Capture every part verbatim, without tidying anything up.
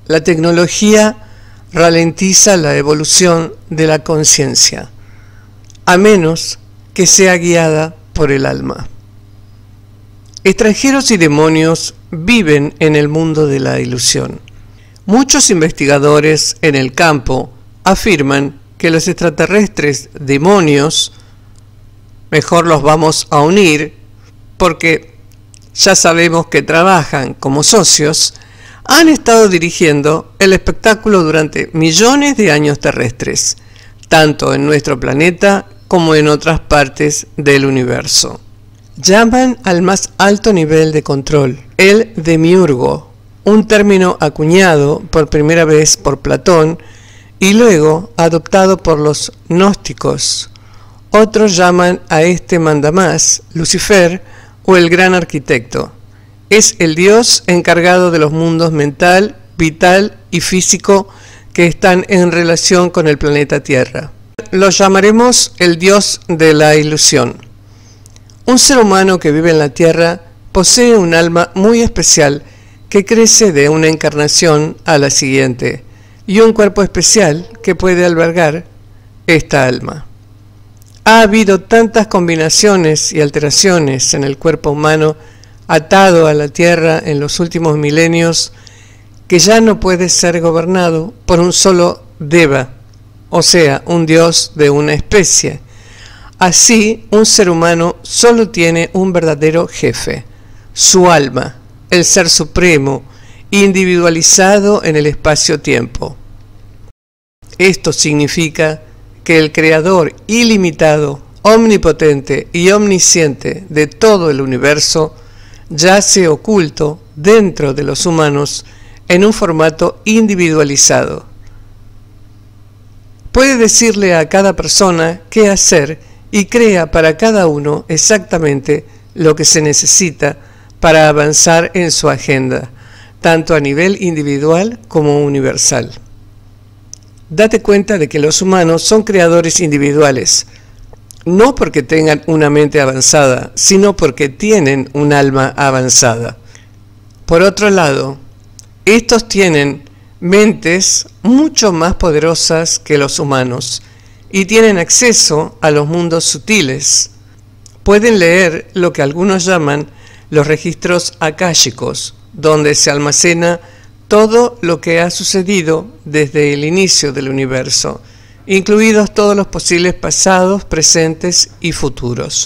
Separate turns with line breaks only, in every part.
La tecnología ralentiza la evolución de la conciencia, a menos que sea guiada por el alma. Extranjeros y demonios viven en el mundo de la ilusión. Muchos investigadores en el campo afirman que los extraterrestres demonios, mejor los vamos a unir porque ya sabemos que trabajan como socios, han estado dirigiendo el espectáculo durante millones de años terrestres, tanto en nuestro planeta como en otras partes del universo. Llaman al más alto nivel de control el demiurgo, un término acuñado por primera vez por Platón y luego adoptado por los gnósticos. Otros llaman a este mandamás Lucifer o el gran arquitecto. Es el dios encargado de los mundos mental, vital y físico que están en relación con el planeta Tierra. Lo llamaremos el dios de la ilusión. Un ser humano que vive en la Tierra posee un alma muy especial que crece de una encarnación a la siguiente y un cuerpo especial que puede albergar esta alma. Ha habido tantas combinaciones y alteraciones en el cuerpo humano atado a la Tierra en los últimos milenios que ya no puede ser gobernado por un solo Deva, o sea, un dios de una especie. Así, un ser humano solo tiene un verdadero jefe, su alma, el ser supremo, individualizado en el espacio-tiempo. Esto significa que el creador ilimitado, omnipotente y omnisciente de todo el universo yace oculto dentro de los humanos en un formato individualizado. Puede decirle a cada persona qué hacer y crea para cada uno exactamente lo que se necesita para avanzar en su agenda, tanto a nivel individual como universal. Date cuenta de que los humanos son creadores individuales, no porque tengan una mente avanzada, sino porque tienen un alma avanzada. Por otro lado, estos tienen mentes mucho más poderosas que los humanos y tienen acceso a los mundos sutiles. Pueden leer lo que algunos llaman los registros akáshicos, donde se almacena todo lo que ha sucedido desde el inicio del universo, incluidos todos los posibles pasados, presentes y futuros.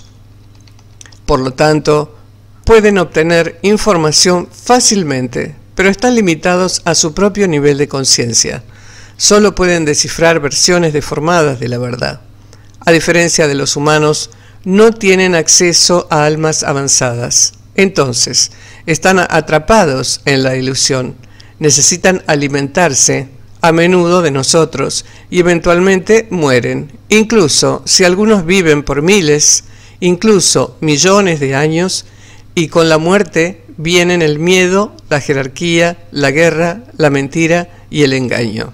Por lo tanto, pueden obtener información fácilmente, pero están limitados a su propio nivel de conciencia. Solo pueden descifrar versiones deformadas de la verdad. A diferencia de los humanos, no tienen acceso a almas avanzadas. Entonces, están atrapados en la ilusión. Necesitan alimentarse a menudo de nosotros y eventualmente mueren. Incluso si algunos viven por miles, incluso millones de años, y con la muerte vienen el miedo, la jerarquía, la guerra, la mentira y el engaño.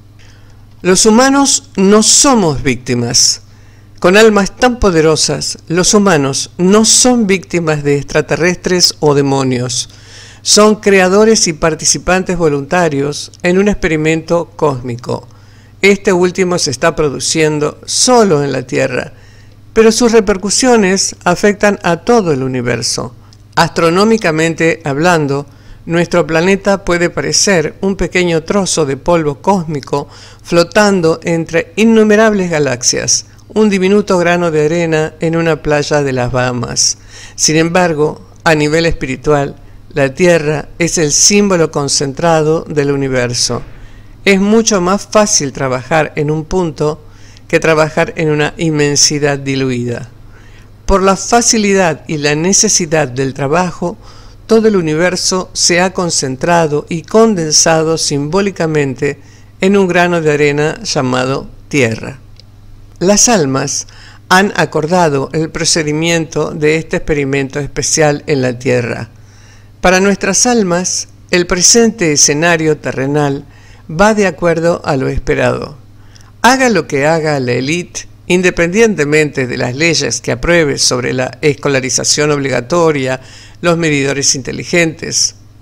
Los humanos no somos víctimas. Con almas tan poderosas, los humanos no son víctimas de extraterrestres o demonios. Son creadores y participantes voluntarios en un experimento cósmico. Este último se está produciendo solo en la Tierra, pero sus repercusiones afectan a todo el universo. Astronómicamente hablando, nuestro planeta puede parecer un pequeño trozo de polvo cósmico flotando entre innumerables galaxias, un diminuto grano de arena en una playa de las Bahamas. Sin embargo, a nivel espiritual, la Tierra es el símbolo concentrado del universo. Es mucho más fácil trabajar en un punto que trabajar en una inmensidad diluida. Por la facilidad y la necesidad del trabajo, todo el universo se ha concentrado y condensado simbólicamente en un grano de arena llamado Tierra. Las almas han acordado el procedimiento de este experimento especial en la Tierra. Para nuestras almas, el presente escenario terrenal va de acuerdo a lo esperado. Haga lo que haga la élite, independientemente de las leyes que apruebe sobre la escolarización obligatoria, los medidores inteligentes,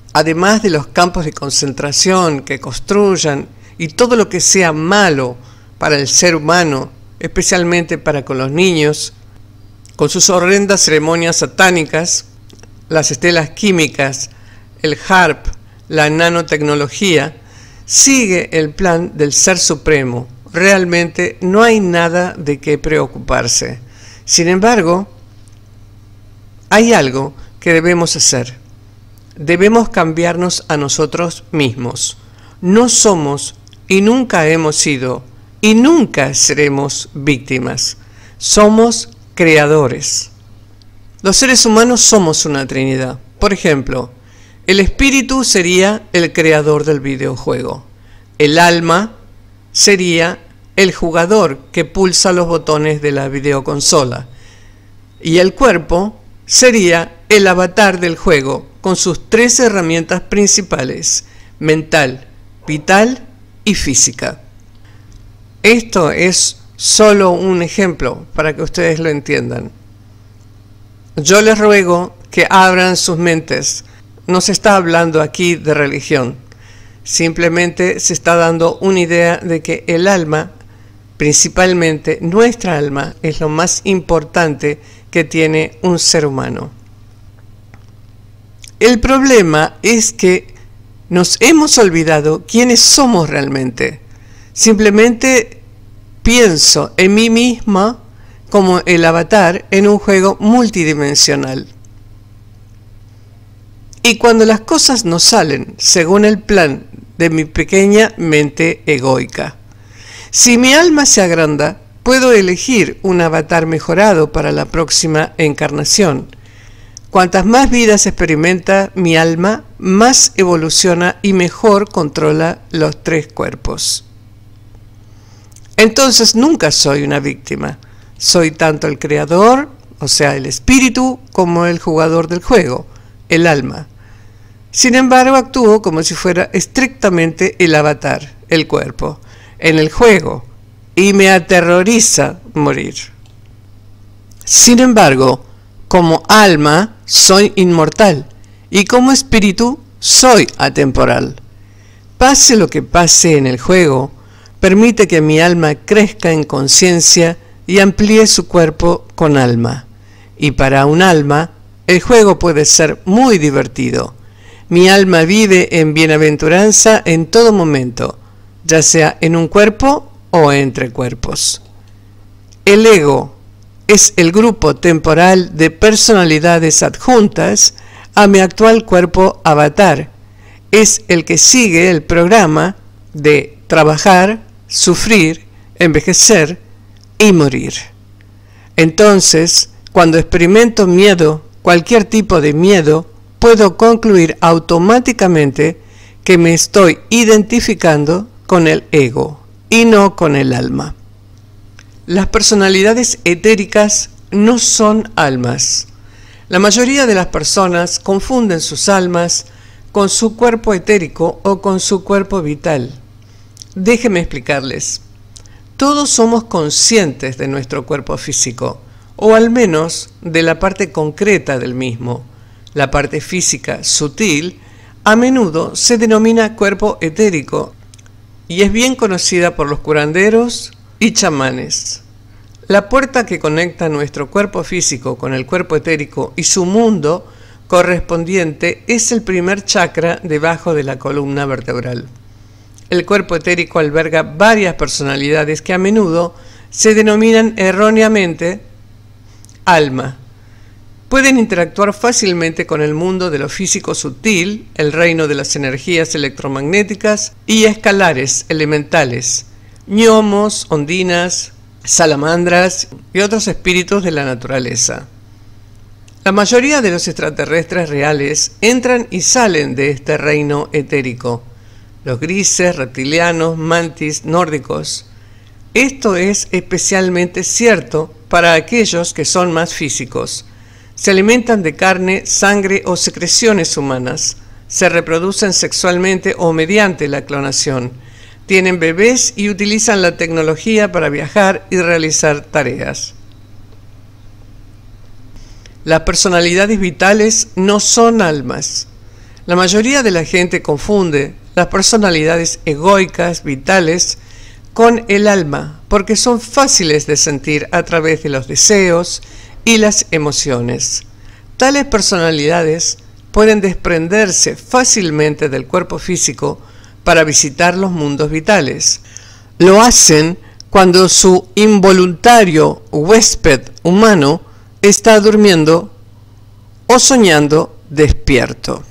además de los campos de concentración que construyan y todo lo que sea malo para el ser humano, especialmente para con los niños, con sus horrendas ceremonias satánicas, las estelas químicas, el HAARP, la nanotecnología, sigue el plan del Ser Supremo. Realmente no hay nada de qué preocuparse. Sin embargo, hay algo que debemos hacer. Debemos cambiarnos a nosotros mismos. No somos y nunca hemos sido y nunca seremos víctimas. Somos creadores. Los seres humanos somos una trinidad. Por ejemplo, el espíritu sería el creador del videojuego. El alma sería el jugador que pulsa los botones de la videoconsola. Y el cuerpo sería el avatar del juego con sus tres herramientas principales: mental, vital y física. Esto es solo un ejemplo para que ustedes lo entiendan. Yo les ruego que abran sus mentes. No se está hablando aquí de religión. Simplemente se está dando una idea de que el alma, principalmente nuestra alma, es lo más importante que tiene un ser humano. El problema es que nos hemos olvidado quiénes somos realmente. Simplemente pienso en mí misma como el avatar en un juego multidimensional. Y cuando las cosas no salen según el plan de mi pequeña mente egoica, si mi alma se agranda, puedo elegir un avatar mejorado para la próxima encarnación. Cuantas más vidas experimenta mi alma, más evoluciona y mejor controla los tres cuerpos. Entonces nunca soy una víctima. Soy tanto el creador, o sea, el espíritu, como el jugador del juego, el alma. Sin embargo, actúo como si fuera estrictamente el avatar, el cuerpo, en el juego, y me aterroriza morir. Sin embargo, como alma soy inmortal y como espíritu soy atemporal. Pase lo que pase en el juego, permite que mi alma crezca en conciencia y amplíe su cuerpo con alma. Y para un alma, el juego puede ser muy divertido. Mi alma vive en bienaventuranza en todo momento, ya sea en un cuerpo o entre cuerpos. El ego es el grupo temporal de personalidades adjuntas a mi actual cuerpo avatar. Es el que sigue el programa de trabajar, sufrir, envejecer y morir. Entonces, cuando experimento miedo, cualquier tipo de miedo, puedo concluir automáticamente que me estoy identificando con el ego y no con el alma. Las personalidades etéricas no son almas. La mayoría de las personas confunden sus almas con su cuerpo etérico o con su cuerpo vital. Déjenme explicarles. Todos somos conscientes de nuestro cuerpo físico, o al menos de la parte concreta del mismo. La parte física sutil a menudo se denomina cuerpo etérico y es bien conocida por los curanderos y chamanes. La puerta que conecta nuestro cuerpo físico con el cuerpo etérico y su mundo correspondiente es el primer chakra debajo de la columna vertebral. El cuerpo etérico alberga varias personalidades que a menudo se denominan erróneamente alma. Pueden interactuar fácilmente con el mundo de lo físico sutil, el reino de las energías electromagnéticas y escalares elementales, gnomos, ondinas, salamandras y otros espíritus de la naturaleza. La mayoría de los extraterrestres reales entran y salen de este reino etérico. Los grises, reptilianos, mantis, nórdicos. Esto es especialmente cierto para aquellos que son más físicos. Se alimentan de carne, sangre o secreciones humanas. Se reproducen sexualmente o mediante la clonación. Tienen bebés y utilizan la tecnología para viajar y realizar tareas. Las personalidades vitales no son almas. La mayoría de la gente confunde las personalidades egoicas, vitales, con el alma, porque son fáciles de sentir a través de los deseos y las emociones. Tales personalidades pueden desprenderse fácilmente del cuerpo físico para visitar los mundos vitales. Lo hacen cuando su involuntario huésped humano está durmiendo o soñando despierto.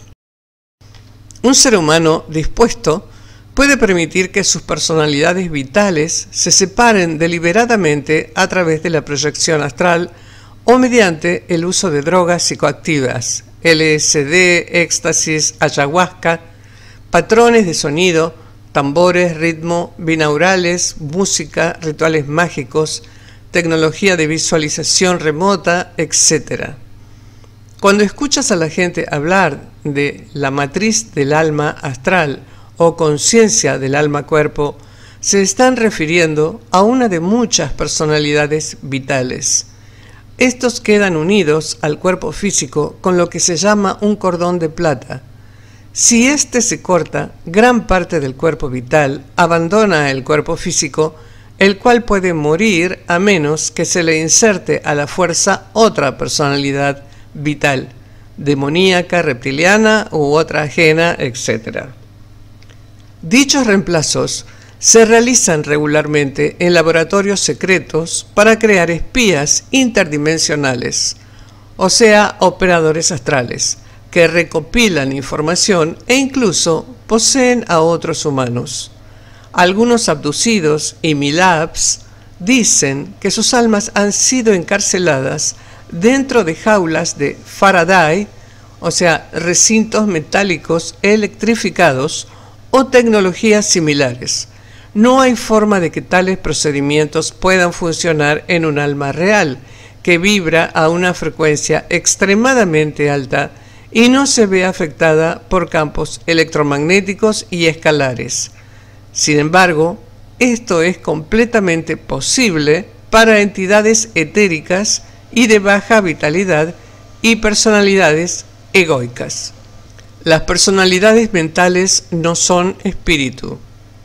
Un ser humano dispuesto puede permitir que sus personalidades vitales se separen deliberadamente a través de la proyección astral o mediante el uso de drogas psicoactivas, L S D, éxtasis, ayahuasca, patrones de sonido, tambores, ritmo, binaurales, música, rituales mágicos, tecnología de visualización remota, etcétera. Cuando escuchas a la gente hablar de la matriz del alma astral o conciencia del alma-cuerpo, se están refiriendo a una de muchas personalidades vitales. Estos quedan unidos al cuerpo físico con lo que se llama un cordón de plata. Si éste se corta, gran parte del cuerpo vital abandona el cuerpo físico, el cual puede morir a menos que se le inserte a la fuerza otra personalidad vital, demoníaca, reptiliana u otra ajena, etcétera. Dichos reemplazos se realizan regularmente en laboratorios secretos para crear espías interdimensionales, o sea, operadores astrales, que recopilan información e incluso poseen a otros humanos. Algunos abducidos y milabs dicen que sus almas han sido encarceladas dentro de jaulas de Faraday, o sea, recintos metálicos electrificados o tecnologías similares. No hay forma de que tales procedimientos puedan funcionar en un alma real, que vibra a una frecuencia extremadamente alta y no se ve afectada por campos electromagnéticos y escalares. Sin embargo, esto es completamente posible para entidades etéricas y de baja vitalidad y personalidades egoicas. Las personalidades mentales no son espíritu.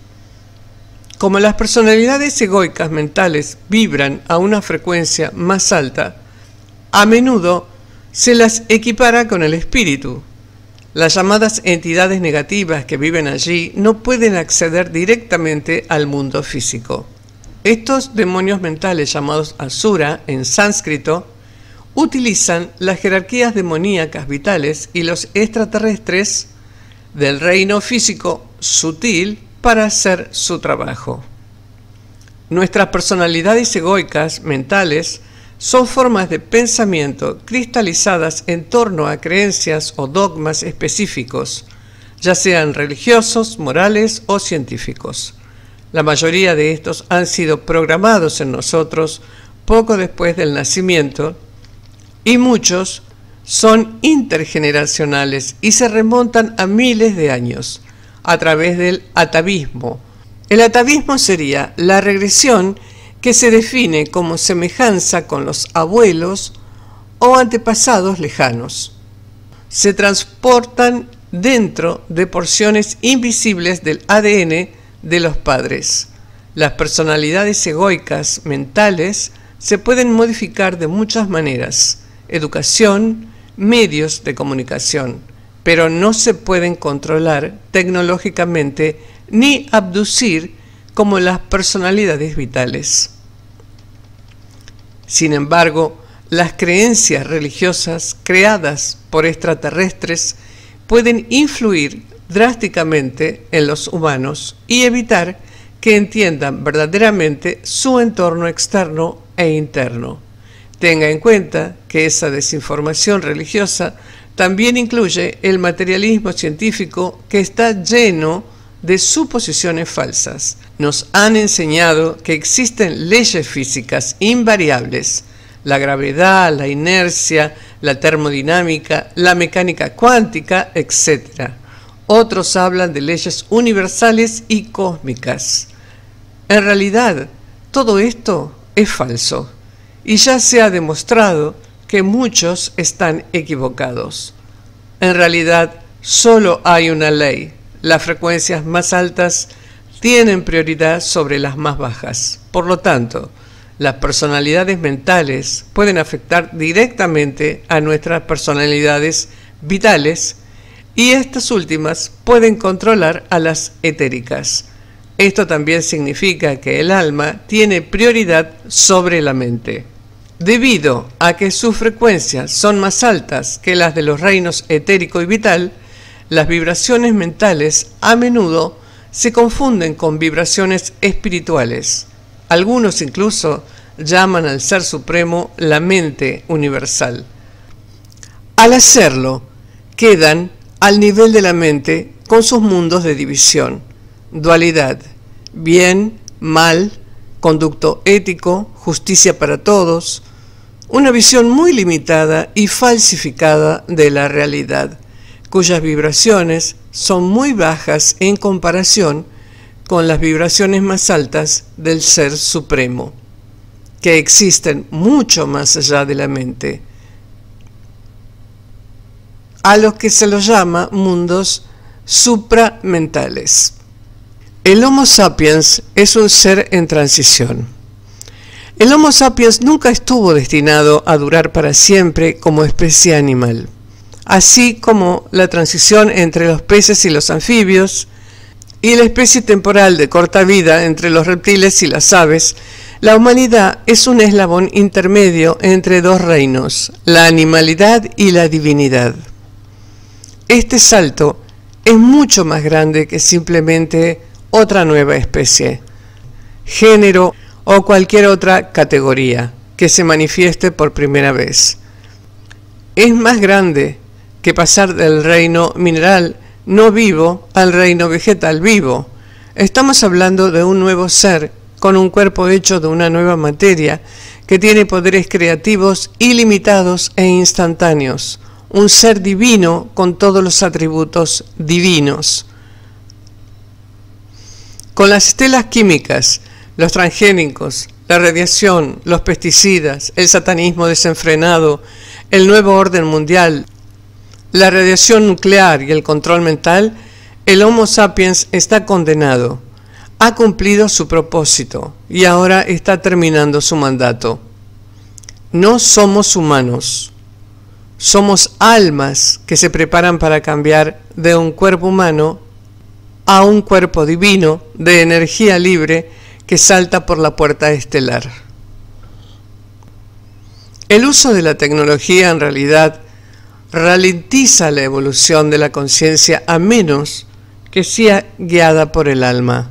Como las personalidades egoicas mentales vibran a una frecuencia más alta, a menudo se las equipara con el espíritu. Las llamadas entidades negativas que viven allí no pueden acceder directamente al mundo físico. Estos demonios mentales, llamados asura en sánscrito, utilizan las jerarquías demoníacas vitales y los extraterrestres del reino físico sutil para hacer su trabajo. Nuestras personalidades egoicas mentales son formas de pensamiento cristalizadas en torno a creencias o dogmas específicos, ya sean religiosos, morales o científicos. La mayoría de estos han sido programados en nosotros poco después del nacimiento y muchos son intergeneracionales y se remontan a miles de años a través del atavismo. El atavismo sería la regresión que se define como semejanza con los abuelos o antepasados lejanos. Se transportan dentro de porciones invisibles del A D N de los padres. Las personalidades egoicas mentales se pueden modificar de muchas maneras: educación, medios de comunicación, pero no se pueden controlar tecnológicamente ni abducir como las personalidades vitales. Sin embargo, las creencias religiosas creadas por extraterrestres pueden influir drásticamente en los humanos y evitar que entiendan verdaderamente su entorno externo e interno. Tenga en cuenta que esa desinformación religiosa también incluye el materialismo científico, que está lleno de suposiciones falsas. Nos han enseñado que existen leyes físicas invariables: la gravedad, la inercia, la termodinámica, la mecánica cuántica, etcétera. Otros hablan de leyes universales y cósmicas. En realidad, todo esto es falso, y ya se ha demostrado que muchos están equivocados. En realidad, solo hay una ley: las frecuencias más altas tienen prioridad sobre las más bajas. Por lo tanto, las personalidades mentales pueden afectar directamente a nuestras personalidades vitales y estas últimas pueden controlar a las etéricas. Esto también significa que el alma tiene prioridad sobre la mente. Debido a que sus frecuencias son más altas que las de los reinos etérico y vital, las vibraciones mentales a menudo se confunden con vibraciones espirituales. Algunos incluso llaman al Ser Supremo la mente universal. Al hacerlo, quedan al nivel de la mente con sus mundos de división, dualidad, bien, mal, conducto ético, justicia para todos, una visión muy limitada y falsificada de la realidad, cuyas vibraciones son muy bajas en comparación con las vibraciones más altas del Ser Supremo, que existen mucho más allá de la mente, a los que se los llama mundos supramentales. El Homo sapiens es un ser en transición. El Homo sapiens nunca estuvo destinado a durar para siempre como especie animal. Así como la transición entre los peces y los anfibios, y la especie temporal de corta vida entre los reptiles y las aves, la humanidad es un eslabón intermedio entre dos reinos, la animalidad y la divinidad. Este salto es mucho más grande que simplemente otra nueva especie, género o cualquier otra categoría que se manifieste por primera vez. Es más grande que pasar del reino mineral no vivo al reino vegetal vivo. Estamos hablando de un nuevo ser con un cuerpo hecho de una nueva materia que tiene poderes creativos ilimitados e instantáneos, un ser divino con todos los atributos divinos. Con las estelas químicas, los transgénicos, la radiación, los pesticidas, el satanismo desenfrenado, el nuevo orden mundial, la radiación nuclear y el control mental, el Homo sapiens está condenado. Ha cumplido su propósito y ahora está terminando su mandato. No somos humanos. Somos almas que se preparan para cambiar de un cuerpo humano a un cuerpo divino de energía libre que salta por la puerta estelar. El uso de la tecnología en realidad ralentiza la evolución de la conciencia a menos que sea guiada por el alma.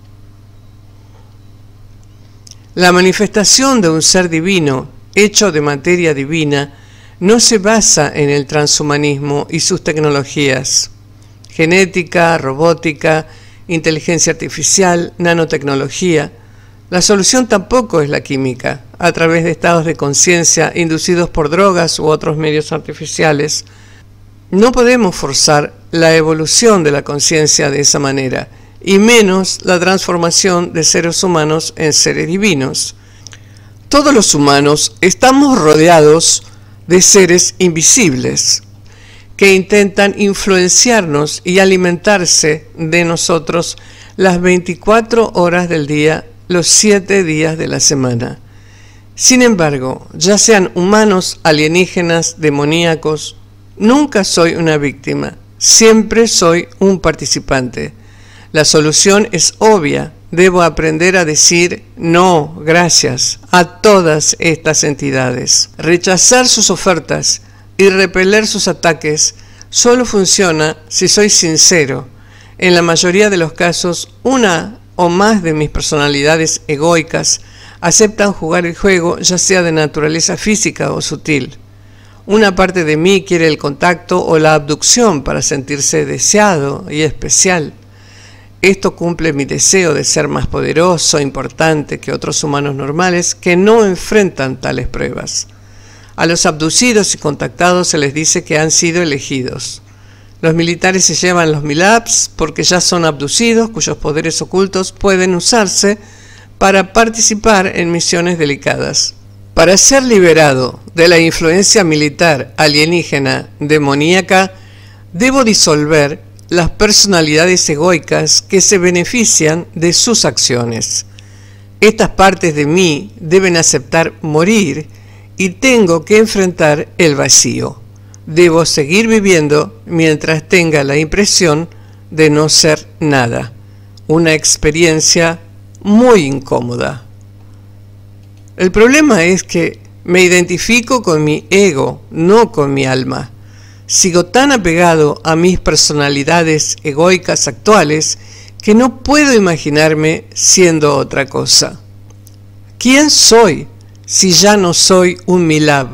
La manifestación de un ser divino hecho de materia divina no se basa en el transhumanismo y sus tecnologías, genética, robótica, inteligencia artificial, nanotecnología. La solución tampoco es la química, a través de estados de conciencia inducidos por drogas u otros medios artificiales. No podemos forzar la evolución de la conciencia de esa manera, y menos la transformación de seres humanos en seres divinos. Todos los humanos estamos rodeados de seres invisibles que intentan influenciarnos y alimentarse de nosotros las veinticuatro horas del día, los siete días de la semana. Sin embargo, ya sean humanos, alienígenas, demoníacos, nunca soy una víctima, siempre soy un participante. La solución es obvia. Debo aprender a decir no, gracias a todas estas entidades. Rechazar sus ofertas y repeler sus ataques solo funciona si soy sincero. En la mayoría de los casos, una o más de mis personalidades egoicas aceptan jugar el juego, ya sea de naturaleza física o sutil. Una parte de mí quiere el contacto o la abducción para sentirse deseado y especial. Esto cumple mi deseo de ser más poderoso, importante que otros humanos normales que no enfrentan tales pruebas. A los abducidos y contactados se les dice que han sido elegidos. Los militares se llevan los MILABs porque ya son abducidos, cuyos poderes ocultos pueden usarse para participar en misiones delicadas. Para ser liberado de la influencia militar alienígena demoníaca, Debo disolver las personalidades egoicas que se benefician de sus acciones. Estas partes de mí deben aceptar morir y tengo que enfrentar el vacío. Debo seguir viviendo mientras tenga la impresión de no ser nada. Una experiencia muy incómoda. El problema es que me identifico con mi ego, no con mi alma. Sigo tan apegado a mis personalidades egoicas actuales que no puedo imaginarme siendo otra cosa. ¿Quién soy si ya no soy un Milab,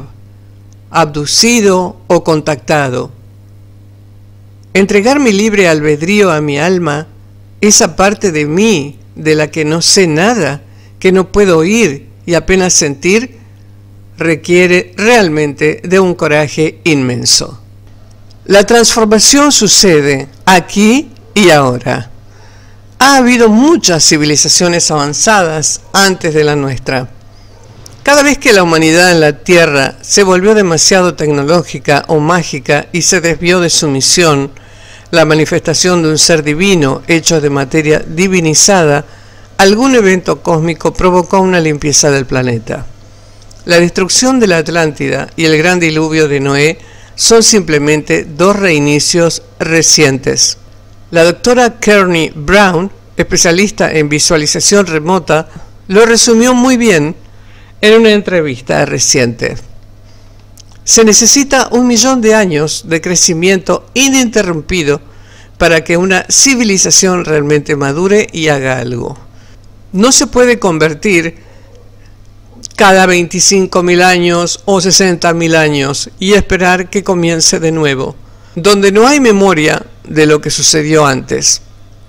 abducido o contactado? Entregar mi libre albedrío a mi alma, esa parte de mí de la que no sé nada, que no puedo oír y apenas sentir, requiere realmente de un coraje inmenso. La transformación sucede aquí y ahora. Ha habido muchas civilizaciones avanzadas antes de la nuestra. Cada vez que la humanidad en la Tierra se volvió demasiado tecnológica o mágica y se desvió de su misión, la manifestación de un ser divino hecho de materia divinizada, algún evento cósmico provocó una limpieza del planeta. La destrucción de la Atlántida y el gran diluvio de Noé son simplemente dos reinicios recientes. La doctora Kearney Brown, especialista en visualización remota, lo resumió muy bien en una entrevista reciente. Se necesita un millón de años de crecimiento ininterrumpido para que una civilización realmente madure y haga algo. No se puede convertir cada veinticinco mil años o sesenta mil años y esperar que comience de nuevo, donde no hay memoria de lo que sucedió antes.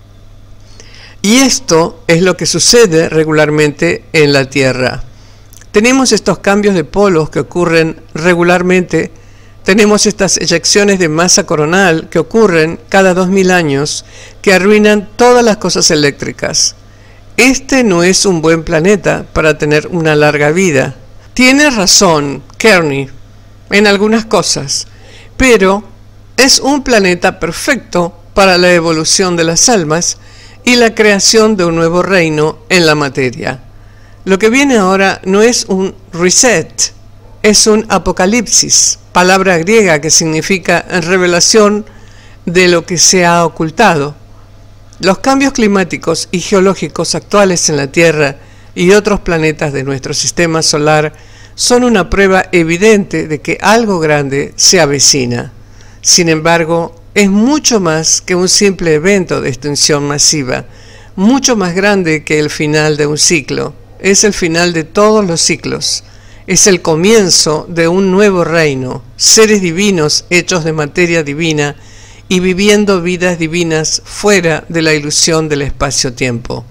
Y esto es lo que sucede regularmente en la Tierra. Tenemos estos cambios de polos que ocurren regularmente, tenemos estas eyecciones de masa coronal que ocurren cada dos mil años, que arruinan todas las cosas eléctricas. Este no es un buen planeta para tener una larga vida. Tiene razón Kearney en algunas cosas, pero es un planeta perfecto para la evolución de las almas y la creación de un nuevo reino en la materia. Lo que viene ahora no es un reset, es un apocalipsis, palabra griega que significa revelación de lo que se ha ocultado. Los cambios climáticos y geológicos actuales en la Tierra y otros planetas de nuestro sistema solar son una prueba evidente de que algo grande se avecina. Sin embargo, es mucho más que un simple evento de extinción masiva, mucho más grande que el final de un ciclo. Es el final de todos los ciclos. Es el comienzo de un nuevo reino, seres divinos hechos de materia divina y viviendo vidas divinas fuera de la ilusión del espacio-tiempo.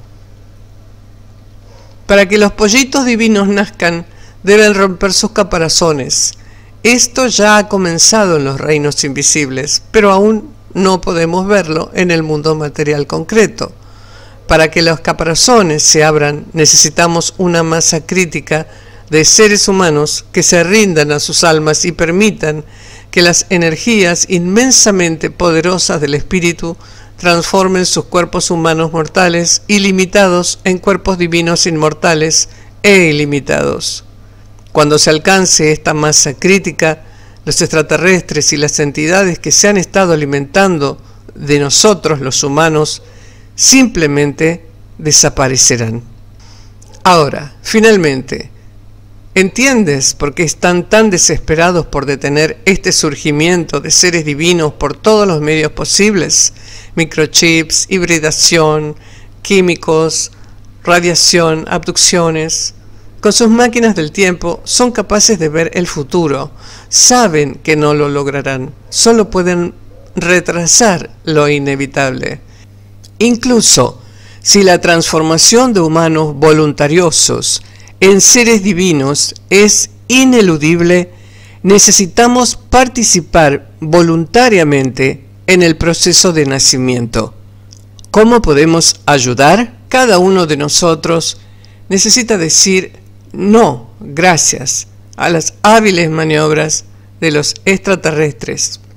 Para que los pollitos divinos nazcan, deben romper sus caparazones. Esto ya ha comenzado en los reinos invisibles, pero aún no podemos verlo en el mundo material concreto. Para que los caparazones se abran, necesitamos una masa crítica de seres humanos que se rindan a sus almas y permitan que las energías inmensamente poderosas del espíritu transformen sus cuerpos humanos mortales y limitados en cuerpos divinos inmortales e ilimitados. Cuando se alcance esta masa crítica, los extraterrestres y las entidades que se han estado alimentando de nosotros los humanos simplemente desaparecerán. Ahora, finalmente, ¿entiendes por qué están tan desesperados por detener este surgimiento de seres divinos por todos los medios posibles? Microchips, hibridación, químicos, radiación, abducciones. Con sus máquinas del tiempo son capaces de ver el futuro. Saben que no lo lograrán. Solo pueden retrasar lo inevitable. Incluso si la transformación de humanos voluntariosos en seres divinos es ineludible, necesitamos participar voluntariamente en el proceso de nacimiento. ¿Cómo podemos ayudar? Cada uno de nosotros necesita decir no, gracias, a las hábiles maniobras de los extraterrestres.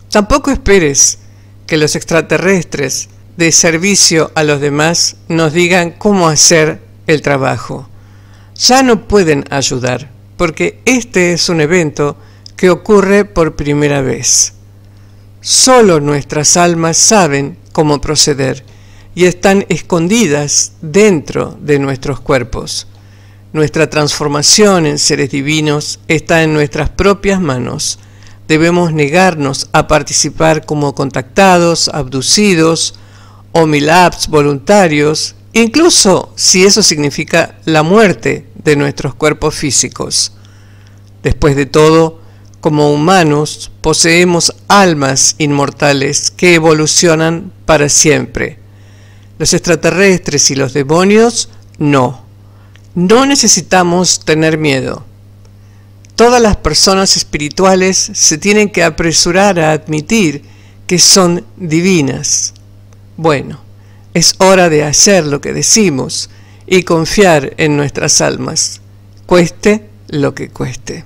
Tampoco esperes que los extraterrestres de servicio a los demás nos digan cómo hacer el trabajo. Ya no pueden ayudar, porque este es un evento que ocurre por primera vez. Solo nuestras almas saben cómo proceder y están escondidas dentro de nuestros cuerpos. Nuestra transformación en seres divinos está en nuestras propias manos. Debemos negarnos a participar como contactados, abducidos o milabs voluntarios, incluso si eso significa la muerte de nuestros cuerpos físicos. Después de todo, como humanos, poseemos almas inmortales que evolucionan para siempre. Los extraterrestres y los demonios, no. No necesitamos tener miedo. Todas las personas espirituales se tienen que apresurar a admitir que son divinas. Bueno, es hora de hacer lo que decimos y confiar en nuestras almas, cueste lo que cueste.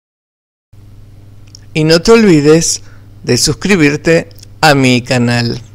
Y no te olvides de suscribirte a mi canal.